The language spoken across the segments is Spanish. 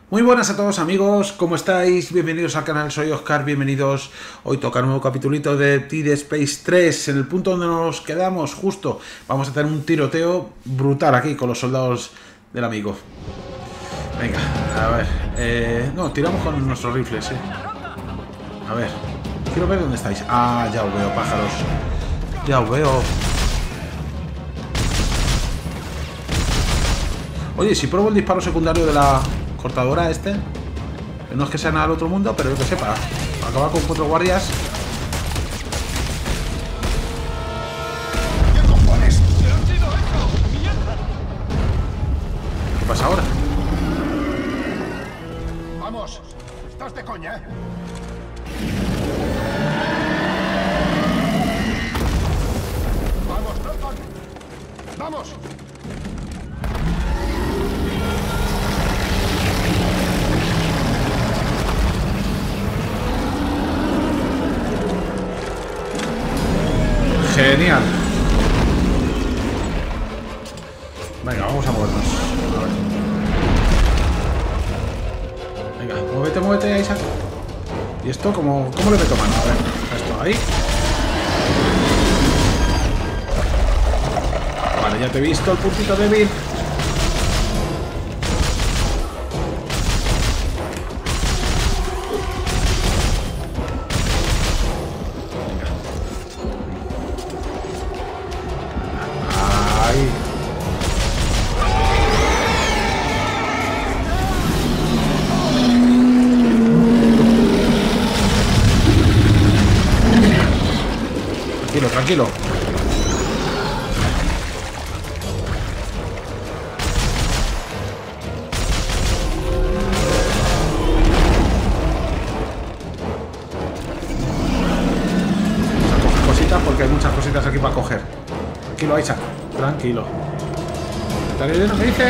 Muy buenas a todos amigos, ¿cómo estáis? Bienvenidos al canal, soy Oscar, bienvenidos. Hoy toca un nuevo capitulito de Dead Space 3, en el punto donde nos quedamos justo. Vamos a hacer un tiroteo brutal aquí con los soldados del amigo. Venga, a ver, no, tiramos con nuestros rifles, A ver, quiero ver dónde estáis. Ah, ya os veo, pájaros. Ya os veo. Oye, si pruebo el disparo secundario de la cortadora no es que sea nada del otro mundo, pero yo que sepa, acabar con 4 guardias. ¿Qué cojones? ¿Qué pasa ahora? Vamos, estás de coña. Vamos, Dalton. Vamos. Genial. Venga, vamos a movernos. A ver. Venga, muévete, muévete, Isaac. ¿Y esto cómo le meto mano? A ver, esto ahí. Vale, ya te he visto el puntito débil. Ahí. Tranquilo, tranquilo. Vamos a coger cositas porque hay muchas cositas aquí para coger. Tranquilo, Isaac. Tranquilo. ¿Está bien lo que dice?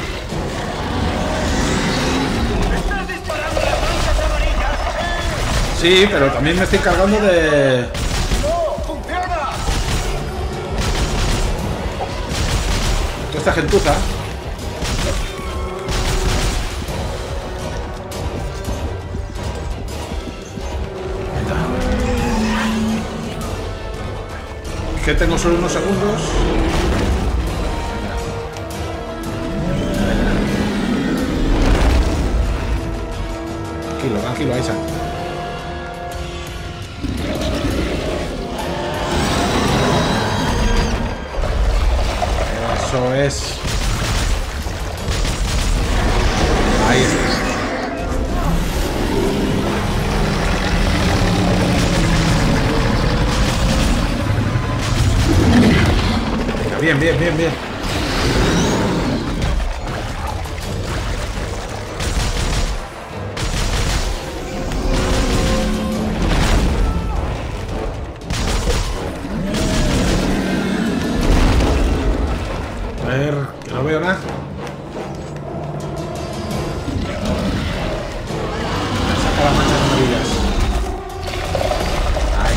¡Estás disparando las manchas amarillas! Sí, pero también me estoy cargando de... ¡No! ¡Funciona! toda esta gentuza. Que tengo solo unos segundos. Tranquilo, tranquilo, Isaac. Eso es. Ahí está. Bien, bien, bien, bien. A ver, que no veo nada. Saca las manchas amarillas. Ahí.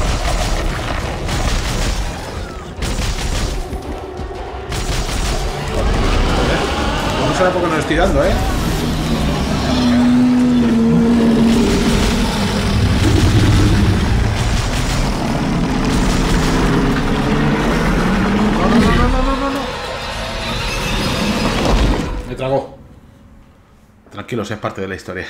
No será porque no estoy dando, No. Me tragó. Tranquilos, es parte de la historia.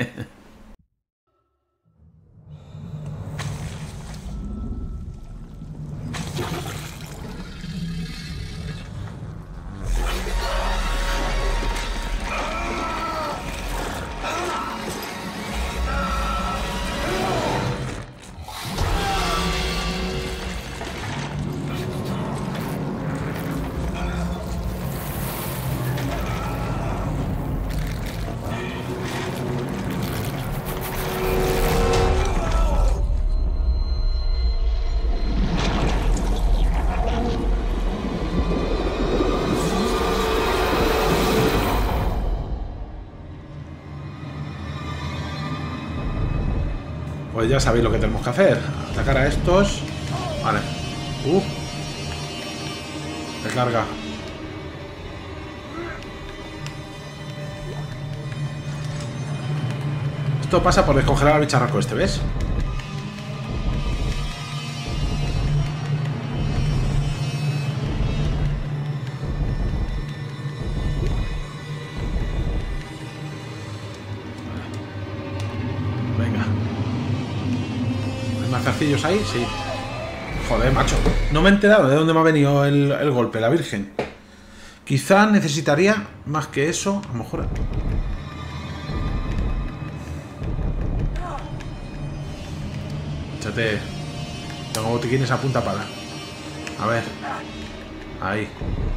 Pues ya sabéis lo que tenemos que hacer. Atacar a estos. Vale. Recarga. Esto pasa por descongelar al bicharraco este, ¿ves? Venga. ¿Hay más zarcillos ahí? Sí. Joder, macho. No me he enterado de dónde me ha venido el golpe, la Virgen. Quizá necesitaría más que eso. A lo mejor... Échate. Tengo botiquines a punta pala. A ver. Ahí.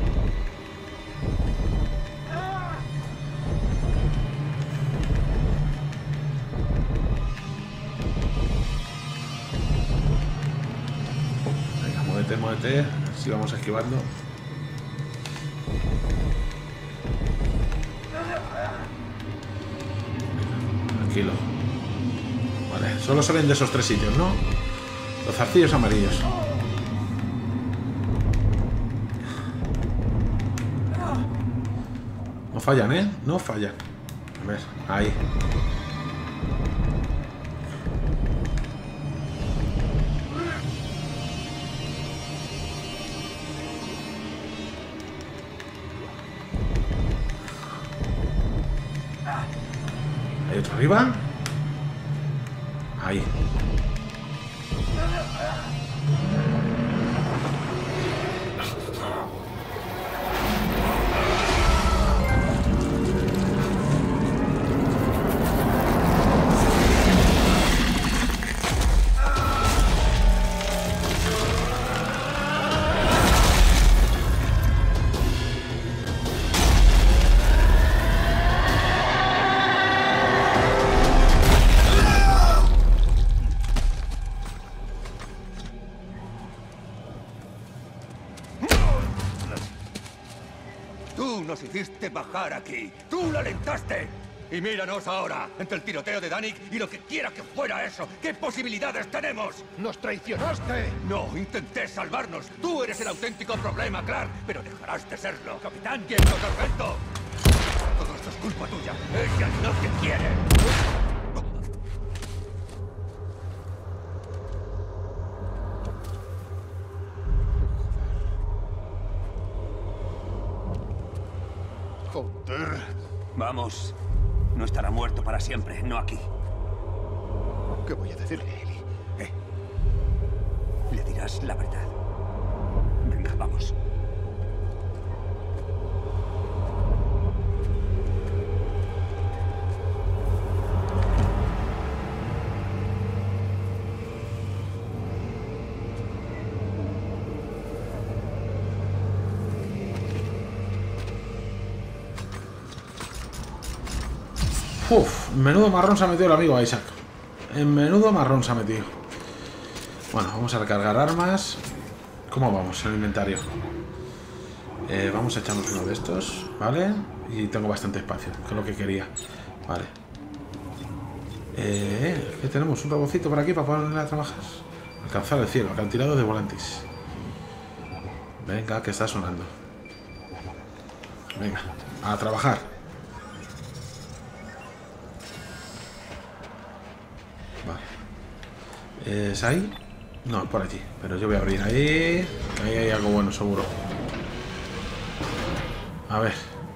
Venga, muévete, muévete. Así vamos esquivando. Tranquilo. Vale, solo salen de esos 3 sitios, ¿no? Los zarcillos amarillos. No fallan, ¿eh? No fallan. A ver, ahí. Hay otro arriba. Ahí. Tú nos hiciste bajar aquí. Tú la alentaste. Y míranos ahora, entre el tiroteo de Danik y lo que quiera que fuera eso. ¿Qué posibilidades tenemos? ¡Nos traicionaste! No, intenté salvarnos. Tú eres el auténtico problema, Clark. Pero dejarás de serlo. Capitán, ¿quién nos ha reto? Todo esto es culpa tuya. Ella no te quiere. Joder. Vamos. No estará muerto para siempre, no aquí. ¿Qué voy a decirle, Ellie? Le dirás la verdad. Venga, vamos. Uf, menudo marrón se ha metido el amigo Isaac. En menudo marrón se ha metido. Bueno, vamos a recargar armas. ¿Cómo vamos en el inventario? Vamos a echarnos uno de estos, ¿vale? Y tengo bastante espacio, que es lo que quería. Vale. ¿Qué tenemos? Un robocito por aquí para ponerle a trabajar. Alcanzar el cielo, acantilado de volantes. Venga, que está sonando. Venga, a trabajar. Vale. ¿Es ahí? No, por allí. Pero yo voy a abrir ahí. Que ahí hay algo bueno, seguro. A ver.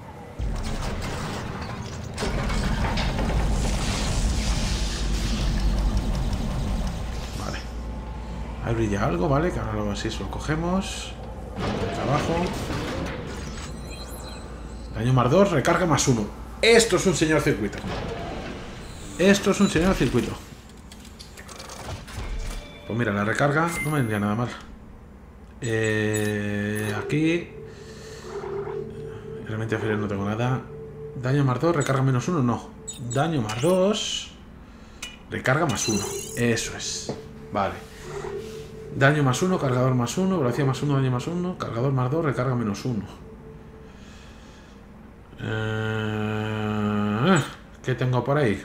Vale. Ahí brilla algo, ¿vale? Que ahora luego así lo cogemos. Abajo. Daño más 2, recarga más 1. Esto es un señor circuito. Esto es un señor circuito. Pues mira, la recarga no me vendría nada mal. Aquí realmente afilar no tengo nada. Daño más 2, recarga menos 1, no. Daño más 2, recarga más 1. Eso es. Vale. Daño más 1, cargador más 1, velocidad más 1, daño más 1, cargador más 2, recarga menos 1. ¿Qué tengo por ahí?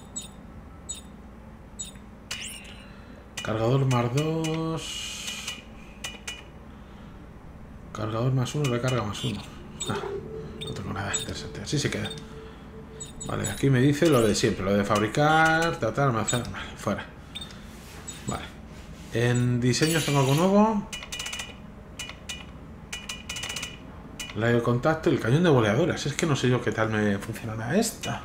Cargador más 2. Cargador más 1, recarga más 1. No tengo nada interesante. Así se queda. Vale, aquí me dice lo de siempre, lo de fabricar, tratar, almacenar, vale, fuera. Vale. En diseños tengo algo nuevo. La de contacto y el cañón de boleadoras. Es que no sé yo qué tal me funcionará esta.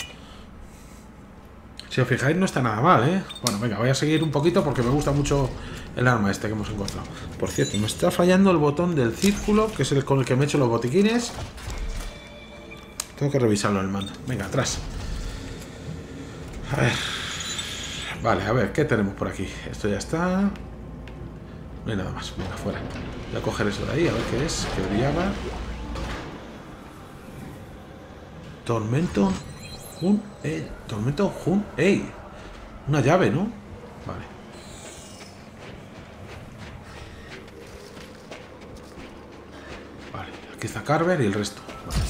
Si os fijáis no está nada mal, ¿eh? Bueno, venga, voy a seguir un poquito porque me gusta mucho el arma este que hemos encontrado. Por cierto, me está fallando el botón del círculo, que es el con el que me he hecho los botiquines. Tengo que revisarlo en el mando. Venga, atrás. A ver. Vale, a ver, ¿qué tenemos por aquí? Esto ya está. No hay nada más. Venga, fuera. Voy a coger eso de ahí, a ver qué es. Que brillaba. Tormento Hun Ei. Tormento Hun Ei. Una llave, ¿no? Vale. Vale, aquí está Carver y el resto. Vale.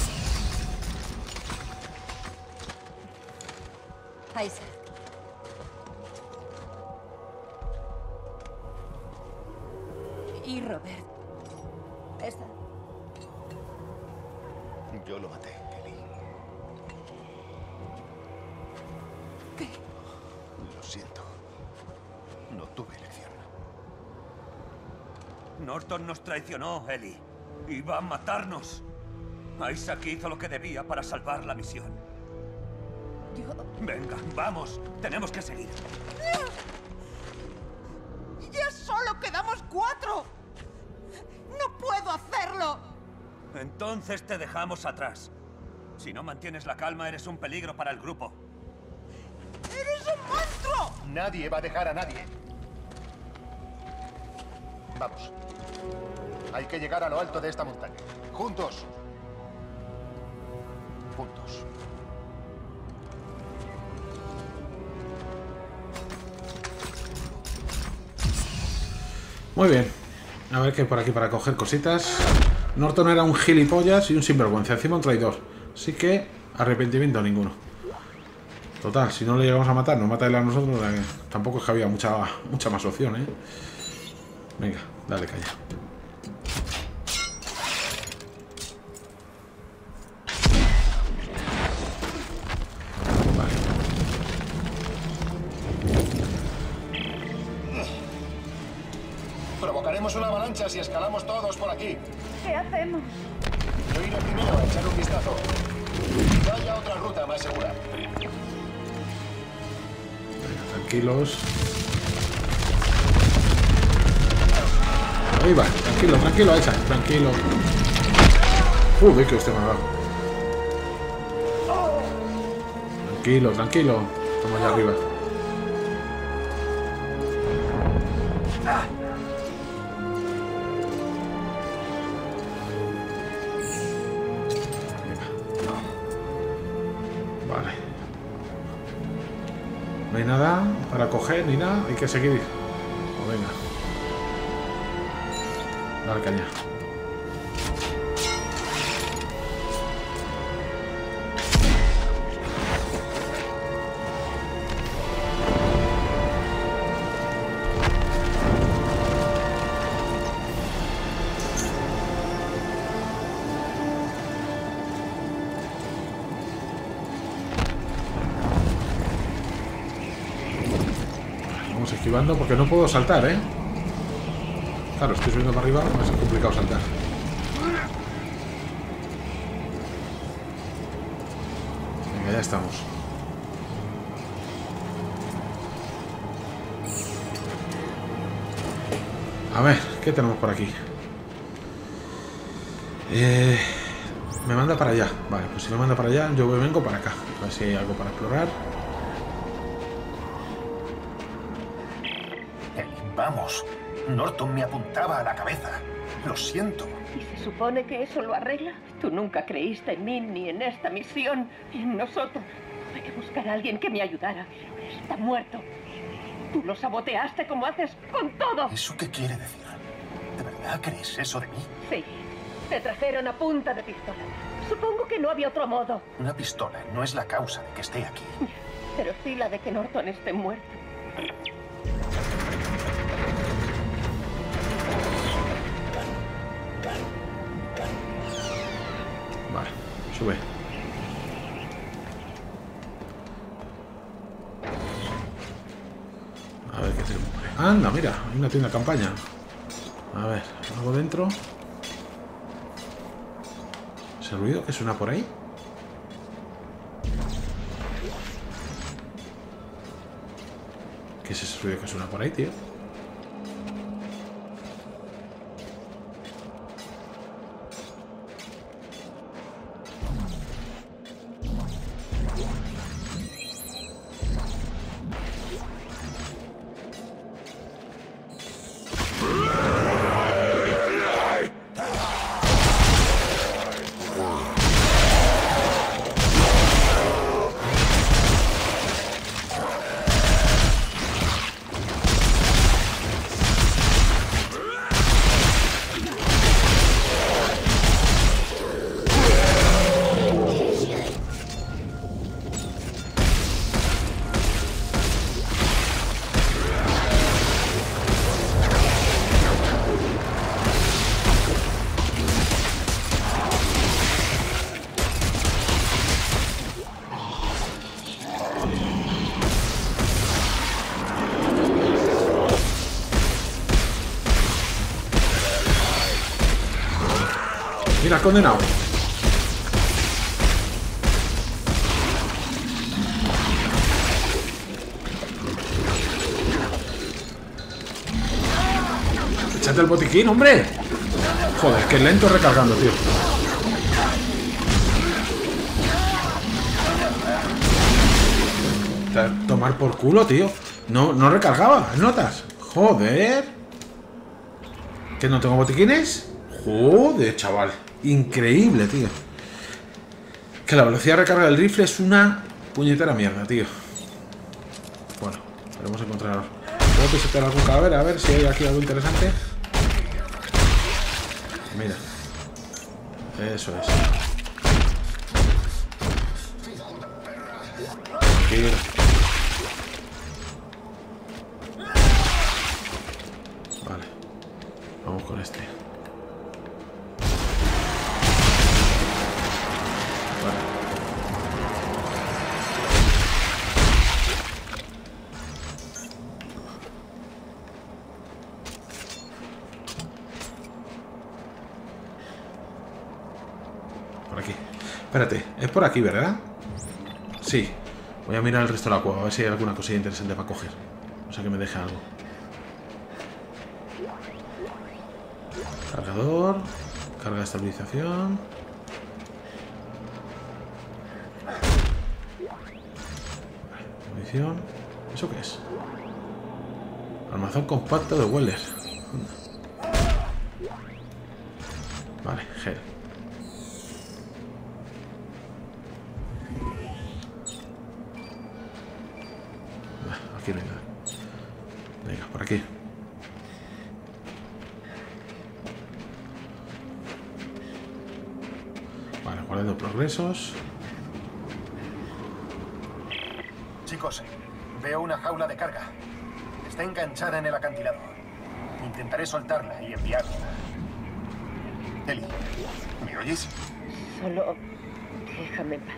Isaac. Y Robert. ¿Está? Yo lo maté, Ellie. ¿Qué? Lo siento. No tuve elección. Norton nos traicionó, Ellie. Iba a matarnos. Isaac hizo lo que debía para salvar la misión. Yo... Venga, vamos. Tenemos que seguir. ¡Ya solo quedamos 4! ¡No puedo hacerlo! Entonces te dejamos atrás. Si no mantienes la calma, eres un peligro para el grupo. ¡Eres un monstruo! Nadie va a dejar a nadie. Vamos. Hay que llegar a lo alto de esta montaña. Juntos. Juntos. Muy bien. A ver qué hay por aquí para coger cositas. Norton era un gilipollas y un sinvergüenza, encima un traidor. Así que arrepentimiento ninguno. Total, si no le llegamos a matar, no mata él a nosotros, tampoco es que había mucha más opción, ¿eh? Venga, dale caña. Vale. Provocaremos una avalancha si escalamos todos por aquí. ¿Qué hacemos? Yo iré primero a echar un vistazo. Vaya otra ruta más segura. Venga, tranquilos. Ahí va, tranquilo, tranquilo, Isaac, tranquilo. Joder, que usted me ha dado. Tranquilo, tranquilo. Estamos allá arriba. Vale. No hay nada para coger ni nada, hay que seguir. Pues venga. Dale caña. Vamos esquivando porque no puedo saltar, ¿eh? Claro, estoy subiendo para arriba, va a ser complicado saltar. Venga, ya estamos. A ver, ¿qué tenemos por aquí? Me manda para allá. Vale, pues si me manda para allá, yo vengo para acá. A ver si hay algo para explorar. Vamos. Norton me apuntaba a la cabeza. Lo siento. ¿Y se supone que eso lo arregla? Tú nunca creíste en mí, ni en esta misión, ni en nosotros. Tuve que buscar a alguien que me ayudara. Pero está muerto. Tú lo saboteaste como haces con todo. ¿Eso qué quiere decir? ¿De verdad crees eso de mí? Sí. Te trajeron a punta de pistola. Supongo que no había otro modo. Una pistola no es la causa de que esté aquí. Pero sí la de que Norton esté muerto. Vale, sube. Anda, mira, hay una tienda de campaña. A ver, algo dentro. ¿Ese ruido que suena por ahí? ¿Qué es ese ruido que suena por ahí, tío? Mira, condenado. Échate el botiquín, hombre. Joder, qué lento recargando, tío. Tomar por culo, tío. No recargaba, ¿notas? Joder. ¿Que no tengo botiquines? Joder, chaval. Increíble, tío. Que la velocidad de recarga del rifle es una puñetera mierda, tío. Bueno, podemos encontrar... ¿Puedo pisotear algún cadáver? A ver si hay aquí algo interesante. Mira. Eso es. Mira. Vale. Vamos con este. Por aquí. Espérate, es por aquí, ¿verdad? Sí. Voy a mirar el resto de la cueva, a ver si hay alguna cosilla interesante para coger. O sea, que me deje algo. Cargador. Carga de estabilización. Munición. ¿Eso qué es? Armazón compacto de Weller. Vale, gel. Aquí no hay nada. Venga, por aquí. Vale, guardando progresos. Chicos, veo una jaula de carga. Está enganchada en el acantilado. Intentaré soltarla y enviarla. Ellie, ¿me oyes? Solo déjame en paz.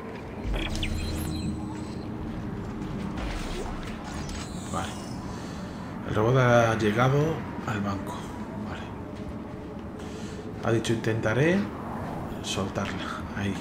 Vale. El robot ha llegado al banco. Vale. Ha dicho intentaré soltarla. Ahí.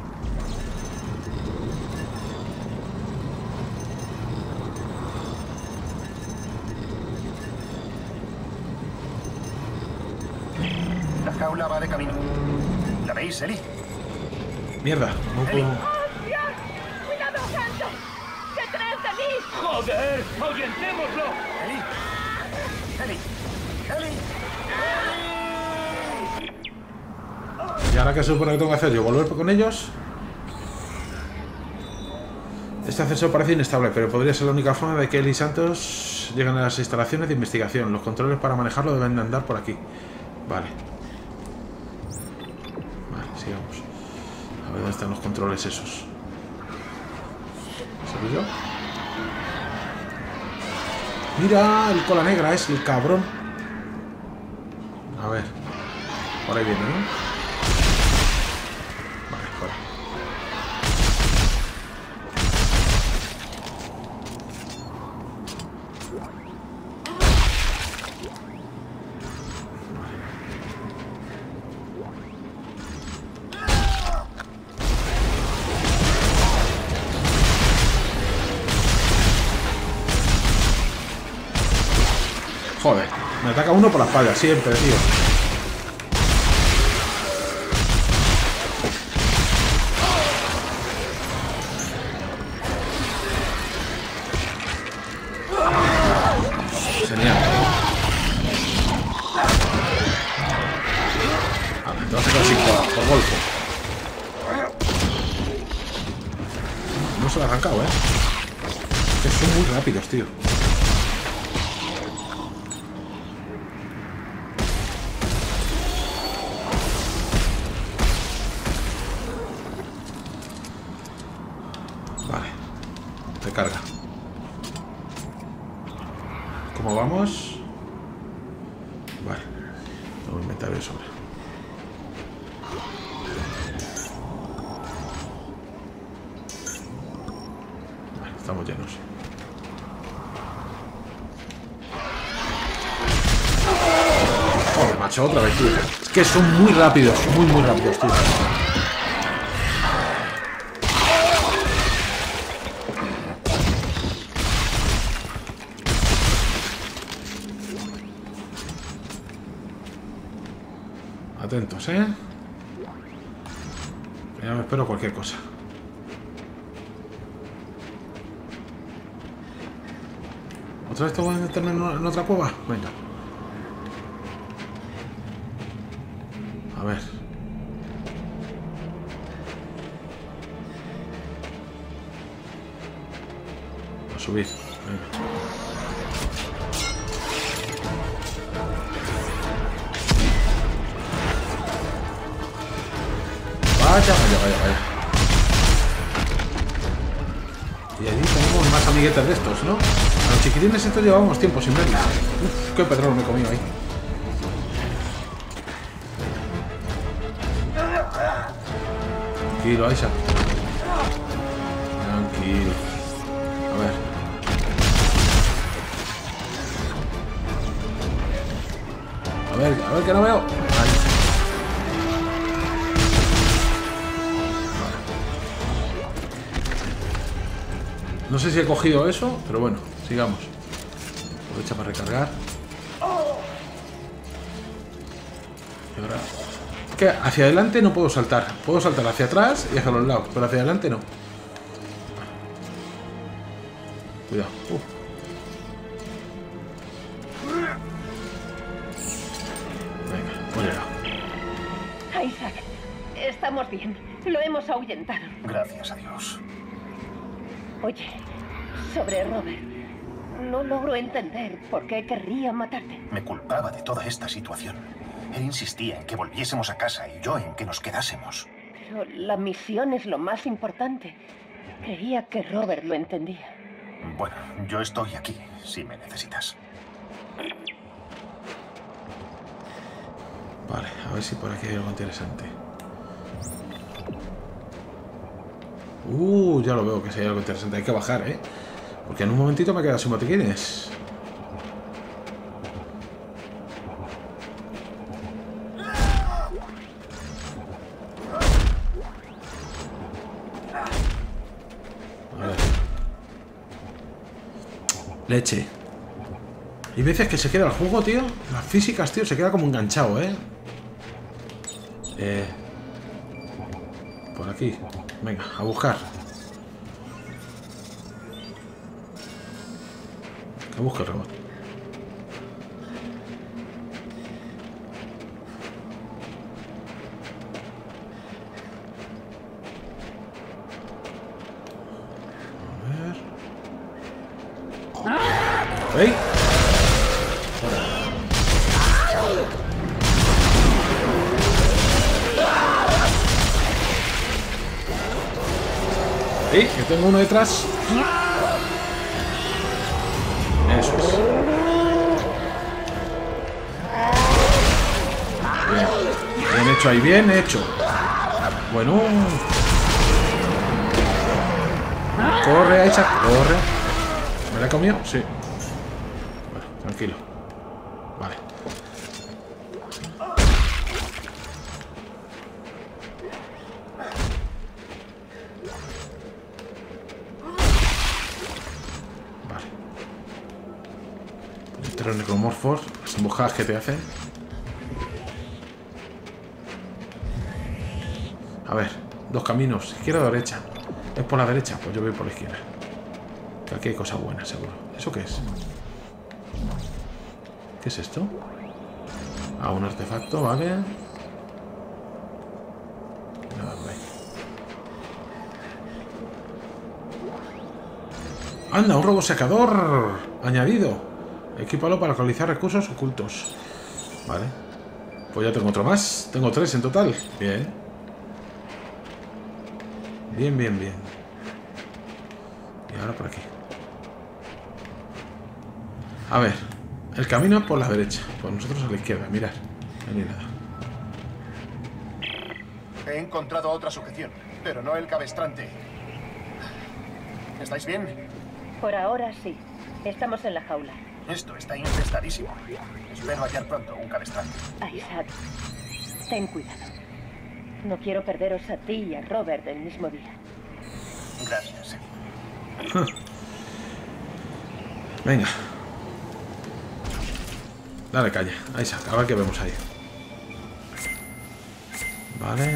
La jaula va de camino. ¿La veis, Ellie? Mierda. No puedo... ¡Oh, Dios! ¡Cuidado, Santo! ¡Detrás de mí! ¡Joder! ¡Ahuyentémoslo! Ellie. Ellie. ¿Y ahora qué supone que tengo que hacer yo? ¿Volver con ellos? Este ascensor parece inestable, pero podría ser la única forma de que Ellie y Santos lleguen a las instalaciones de investigación. Los controles para manejarlo deben de andar por aquí. Vale. Vale, sigamos. A ver dónde están los controles esos. ¿Soy yo? Mira, el cola negra es el cabrón. A ver. Por ahí viene, ¿no? Vale, fuera. Joder, me ataca uno por la espalda, siempre, tío. Genial. Vale, te vas a quedar sin por golpe. No se lo ha arrancado, que son muy rápidos, tío. Vale. Recarga. ¿Cómo vamos? Vale. Tengo un inventario de sobra. Vale, estamos llenos. Joder, macho, otra vez, tío. Es que son muy rápidos, muy rápidos, tío. Atentos, ya me espero cualquier cosa. ¿Otra vez te voy a meterme en otra cueva? Venga. A ver. A subir. Venga. Vaya. Y allí tenemos más amiguetes de estos, ¿no? A los chiquitines estos llevamos tiempo sin verlos. Uf, qué pedrón me he comido ahí. Tranquilo, Aisha. Tranquilo. A ver que no veo. Ahí. No sé si he cogido eso, pero bueno, sigamos. Aprovecha para recargar. Y ahora... Es que hacia adelante no puedo saltar. Puedo saltar hacia atrás y hacia los lados, pero hacia adelante no. Cuidado. Venga, voy a... Isaac, estamos bien. Lo hemos ahuyentado. Gracias a Dios. Oye, sobre Robert, no logro entender por qué querría matarte. Me culpaba de toda esta situación. Él insistía en que volviésemos a casa y yo en que nos quedásemos. Pero la misión es lo más importante. Creía que Robert lo entendía. Bueno, yo estoy aquí, si me necesitas. Vale, a ver si por aquí hay algo interesante. Ya lo veo que si hay algo interesante. Hay que bajar, porque en un momentito me he quedado sin botiquines. Vale. Leche. Hay veces que se queda el juego, tío. Las físicas, tío, se queda como enganchado, Por aquí. Venga, a buscar. Que busque el robot. A ver. ¡Ey! ¡Ey! Que tengo uno detrás. Eso es. Bien. Bien hecho ahí, bien hecho. Bueno. Corre, Isaac, corre. ¿Me la he comido? Sí. Bueno, tranquilo. Vale. Pero necromorfos, las embojadas que te hacen. A ver, dos caminos, izquierda o derecha. ¿Es por la derecha? Pues yo voy por la izquierda. Que aquí hay cosas buenas, seguro. ¿Eso qué es? ¿Qué es esto? Ah, un artefacto, vale. Nada, por ahí. ¡Anda! ¡Un robosecador! Añadido. Equípalo para localizar recursos ocultos. Vale. Pues ya tengo otro más. Tengo 3 en total. Bien. Bien, bien, bien. Y ahora por aquí. A ver. El camino es por la derecha. Pues nosotros a la izquierda. Mirad. No hay nada. He encontrado otra sujeción, pero no el cabestrante. ¿Estáis bien? Por ahora sí. Estamos en la jaula. Esto está infestadísimo. Espero hallar pronto un cabestrante. Isaac, ten cuidado. No quiero perderos a ti y a Robert el mismo día. Gracias. Venga. Dale caña. Isaac, a ver qué vemos ahí. Vale.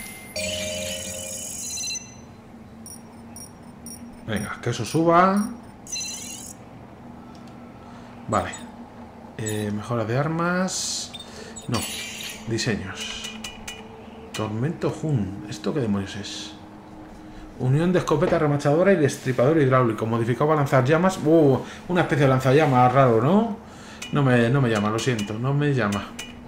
Venga, que eso suba. Vale. Mejora de armas. No. Diseños. Tormento Hun. ¿Esto qué demonios es? Unión de escopeta remachadora y destripador hidráulico. Modificado para lanzar llamas. Una especie de lanzallamas raro, ¿no? No me llama, lo siento. No me llama.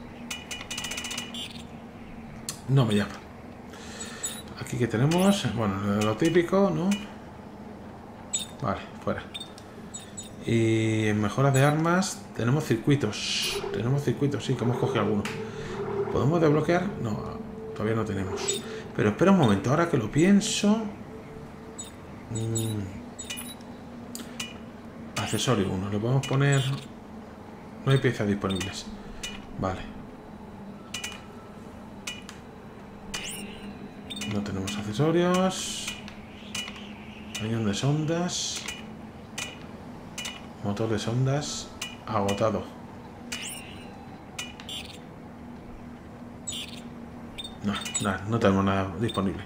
No me llama. Aquí que tenemos. Bueno, lo típico, ¿no? Vale, fuera. Y en mejoras de armas tenemos circuitos. Tenemos circuitos, sí, que hemos cogido algunos. ¿Podemos desbloquear? No, todavía no tenemos. Pero espera un momento, ahora que lo pienso. Accesorio 1, le podemos poner. No hay piezas disponibles. Vale. No tenemos accesorios. Cañón de sondas. Motor de sondas. Agotado. No tenemos nada disponible.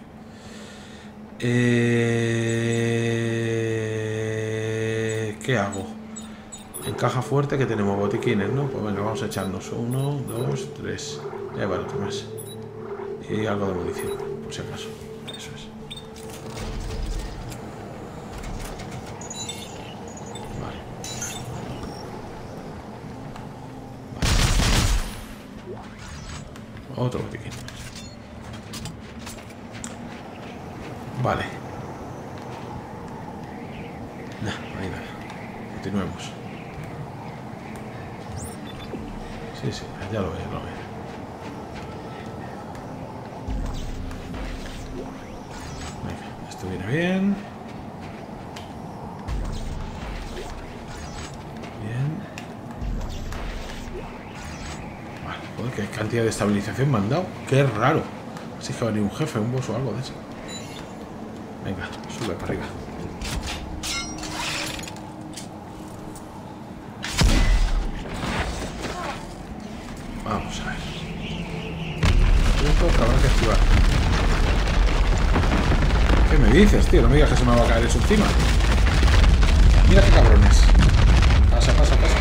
¿Qué hago? En caja fuerte que tenemos botiquines, ¿no? Pues venga, vamos a echarnos 1, 2, 3. Ya vale, otro más. Y algo de munición, por si acaso. Eso es. Vale. Otro botiquín. Vale. No, ahí nada. Continuemos. Sí, ya lo veo, Venga, esto viene bien. Bien. Vale, joder, qué cantidad de estabilización me han dado. Qué raro. Así que va a venir un jefe, un boss o algo de eso. Venga, sube para arriba. Vamos a ver. Punto que habrá que activar. ¿Qué me dices, tío? No me digas que se me va a caer eso encima. Mira qué cabrones. Pasa, pasa, pasa.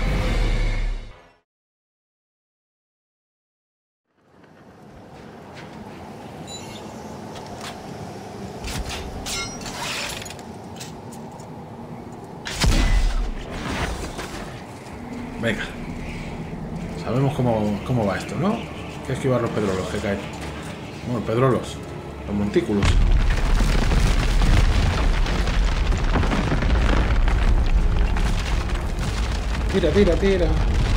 Venga. Sabemos cómo va esto, ¿no? Hay que esquivar los pedrolos que caen. Bueno, pedrolos. Los montículos. Tira, tira, tira.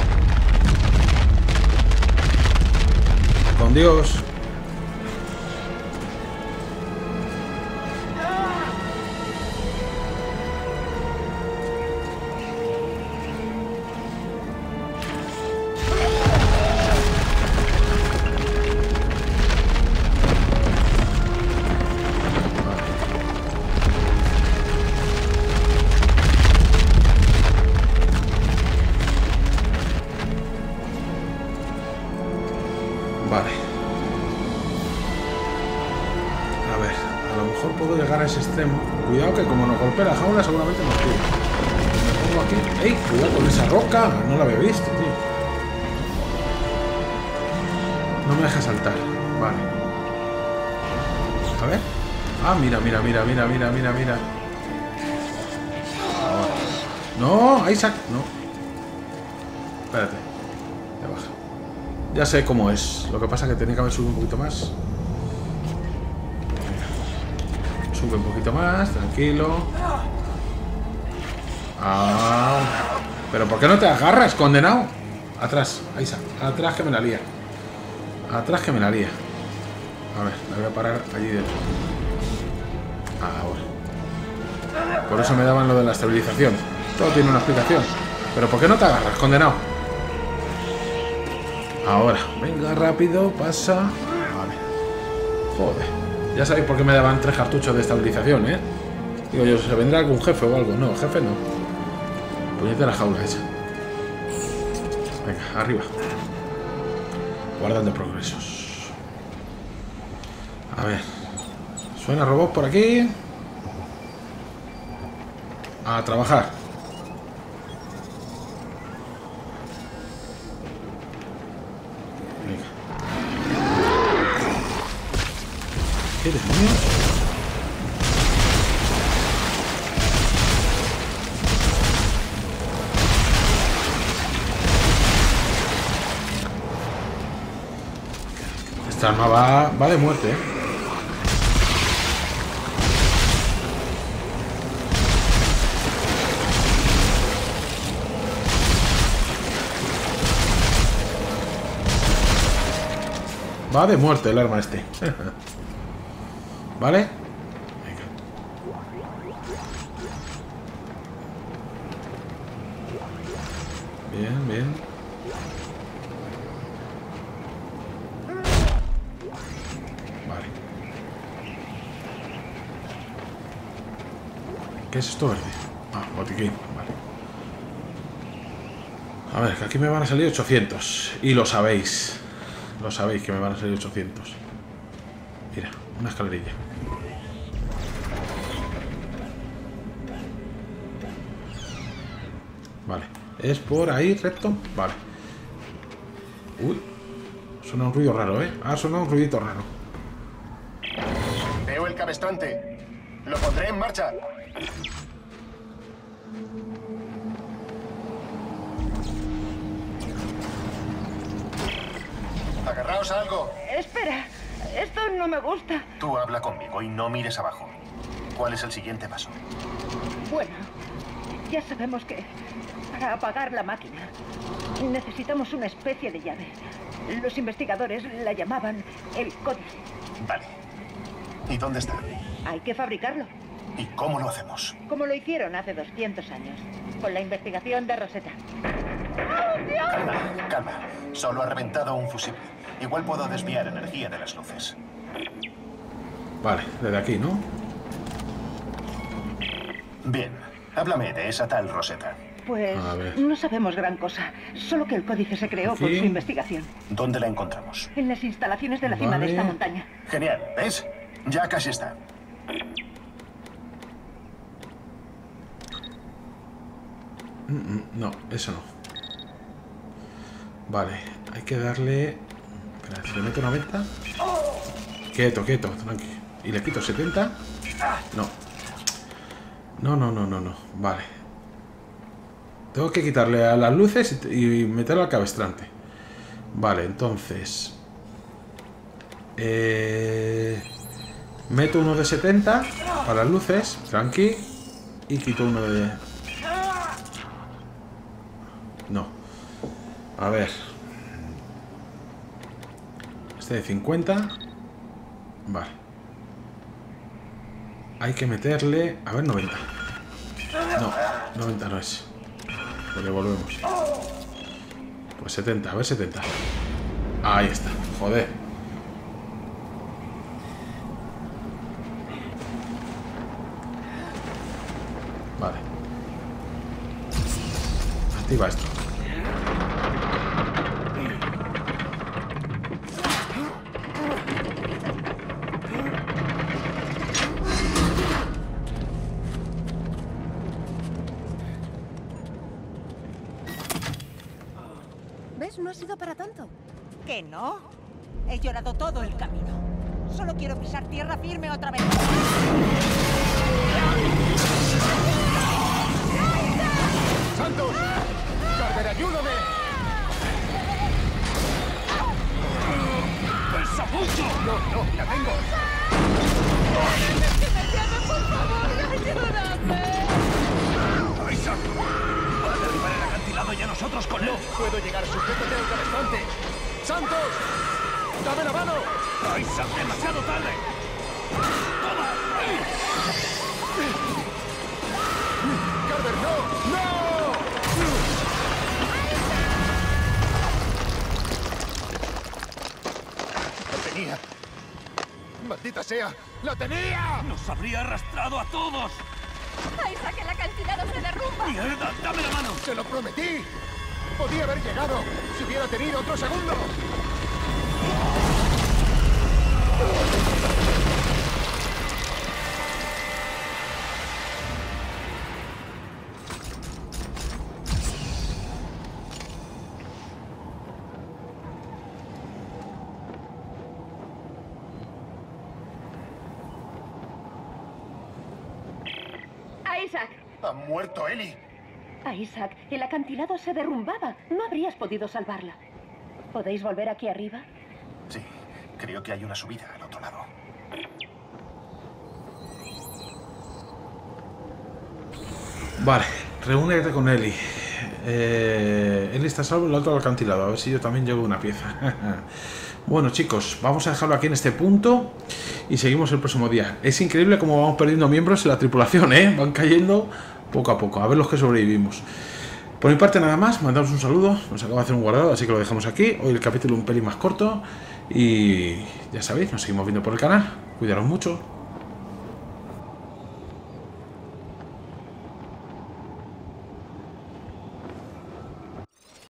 Con Dios. lo mejor puedo llegar a ese extremo. Cuidado que como nos golpea la jaula seguramente nos tira. Me pongo aquí. ¡Ey! Cuidado con esa roca. No la había visto, tío. No me deja saltar. Vale. A ver. Ah, mira. Ahora. No, Isaac. No. Espérate. Ya baja. Ya sé cómo es. Lo que pasa es que tenía que haber subido un poquito más. Sube un poquito más, tranquilo. Ah, pero ¿por qué no te agarras, condenado? Atrás, Isaac. Atrás que me la lía. Atrás que me la lía. A ver, la voy a parar allí dentro. Ahora. Por eso me daban lo de la estabilización. Todo tiene una explicación. Pero ¿por qué no te agarras, condenado? Ahora. Venga, rápido, pasa. Vale. Joder. Ya sabéis por qué me daban 3 cartuchos de estabilización, ¿eh? Digo yo, ¿se vendrá algún jefe o algo? No, jefe no. Puñetera jaula esa. Venga, arriba. Guardando progresos. A ver. Suena robot por aquí. A trabajar. Venga. ¿Qué demonios? Esta arma va de muerte, ¿eh? Va de muerte el arma este. ¿Vale? Venga. Bien, bien. Vale. ¿Qué es esto verde? Ah, botiquín. Vale. A ver, que aquí me van a salir 800. Y lo sabéis. Lo sabéis que me van a salir 800. Mira, una escalerilla. Vale. ¿Es por ahí recto? Vale. Uy. Suena un ruido raro, ¿eh? Ha sonado un ruidito raro. Veo el cabestrante. Lo pondré en marcha. Agarraos a algo. Espera, esto no me gusta. Tú habla conmigo y no mires abajo. ¿Cuál es el siguiente paso? Bueno, ya sabemos que para apagar la máquina necesitamos una especie de llave. Los investigadores la llamaban el códice. Vale. ¿Y dónde está? Hay que fabricarlo, ¿Y cómo lo hacemos? como lo hicieron hace 200 años, con la investigación de Rosetta. Calma, calma. Solo ha reventado un fusible. Igual puedo desviar energía de las luces. Vale, desde aquí, ¿no? Bien. Háblame de esa tal Rosetta. Pues A ver. no sabemos gran cosa, solo que el códice se creó con Aquí. su investigación. ¿Dónde la encontramos? En las instalaciones de la cima de Vale. esta montaña. Genial. ¿Ves? Ya casi está. No, eso no. Vale, hay que darle... Espera, si le meto 90... Quieto, quieto, tranqui. Y le quito 70... No. No. Vale. Tengo que quitarle a las luces y meterlo al cabestrante. Vale, entonces... meto uno de 70 para las luces, tranqui. Y quito uno de... No. A ver. Este de 50. Vale. Hay que meterle... A ver, 90. No, 90 no es. Pues le volvemos. Pues 70, a ver 70. Ahí está, joder. Vale. Activa esto. no ha sido para tanto. ¿Que no? He llorado todo el camino. Solo quiero pisar tierra firme otra vez. ¡Santos! ¡Carver, ayúdame! ¡Pesa mucho! ¡No, no! ¡La tengo! ¡Isaac! ¡Va a derribar el acantilado y a nosotros con él! ¡No puedo llegar! ¡Sujétate al cabezante! ¡Santos! ¡Dame la mano! ¡Isaac, demasiado tarde! ¡Toma! ¡Carver, no! ¡No! ¡La tenía! ¡Maldita sea! ¡La tenía! ¡Nos habría arrastrado a todos! ¡Isaac, el acantilado se derrumba! ¡Mierda! ¡Dame la mano! ¡Se lo prometí! ¡Podía haber llegado si hubiera tenido otro segundo! Isaac. ¡Ha muerto Ellie! Isaac, el acantilado se derrumbaba. No habrías podido salvarla. ¿Podéis volver aquí arriba? Sí, creo que hay una subida al otro lado. Vale, reúnete con Ellie. Ellie está salvo en el otro acantilado. A ver si yo también llevo una pieza. Bueno, chicos, vamos a dejarlo aquí en este punto y seguimos el próximo día. Es increíble cómo vamos perdiendo miembros en la tripulación, ¿eh? Van cayendo poco a poco. A ver los que sobrevivimos. Por mi parte nada más, mandamos un saludo. Nos acaba de hacer un guardado, así que lo dejamos aquí. Hoy el capítulo un pelín más corto. Y ya sabéis, nos seguimos viendo por el canal. Cuidaros mucho.